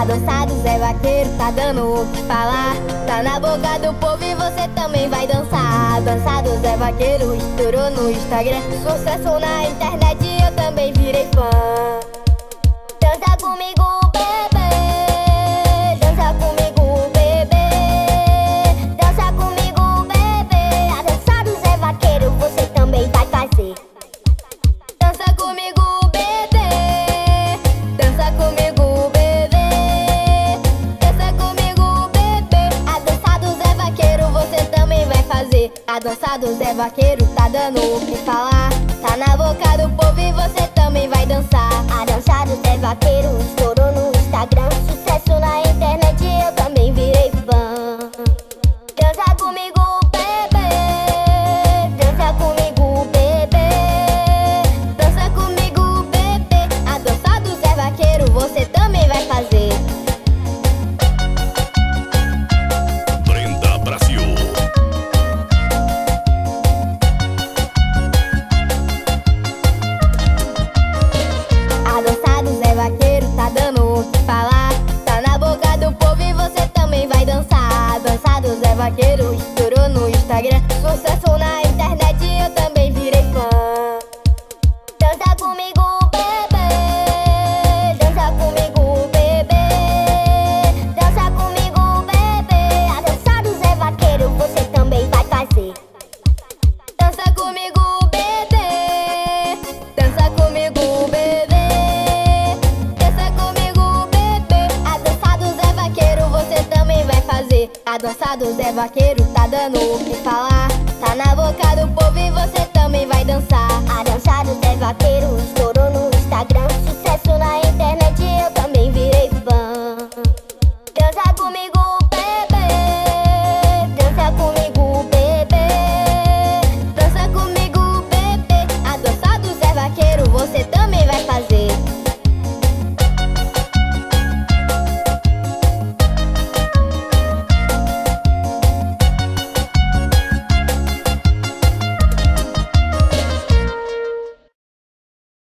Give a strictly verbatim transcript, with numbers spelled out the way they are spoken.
A dança do Zé Vaqueiro tá dando o que falar. Tá na boca do povo e você também vai dançar. A dança do Zé Vaqueiro estourou no Instagram, sucesso na internet e eu também virei fã. Dança comigo, bebê. Dança comigo, bebê. Dança comigo, bebê. A dança do Zé Vaqueiro você também vai fazer. Dança comigo, bebê. Dança comigo, bebê. Dança comigo, bebê. A dança do Zé Vaqueiro você também vai fazer. A dança do Zé Vaqueiro tá dando o que falar. Tá na boca do povo e você também vai dançar. A dança do Zé Vaqueiro estourou no Instagram, sucesso na internet e eu também virei fã. Dança comigo, bebê. Dança comigo, bebê. Dança comigo, bebê. A dança do Zé Vaqueiro você também vai fazer. Brenda Brasil. A dança do Zé Vaqueiro tá dando o que falar. Tá na boca do povo e você também vai dançar. A dança do Zé Vaqueiro estourou no Instagram, sucesso na internet e eu também virei fã. Dança comigo, bebê. Dança comigo, bebê. Dança comigo, bebê. A dança do Zé Vaqueiro você também vai fazer. Dança comigo, bebê. Dança comigo, bebê. Dança comigo, bebê. A dança do Zé Vaqueiro você também vai fazer. A dança do Zé Vaqueiro tá dando o que falar. Tá na boca do povo e você também vai dançar. A dança do Zé Vaqueiro estourou no Instagram, sucesso na internet e eu também virei fã. Dança comigo, bebê. Dança comigo, bebê. Dança comigo, bebê. A dança do Zé Vaqueiro você também